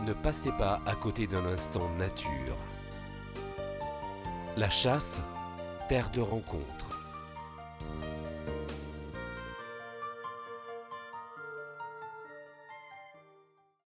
ne passez pas à côté d'un instant nature. La chasse, terre de rencontre.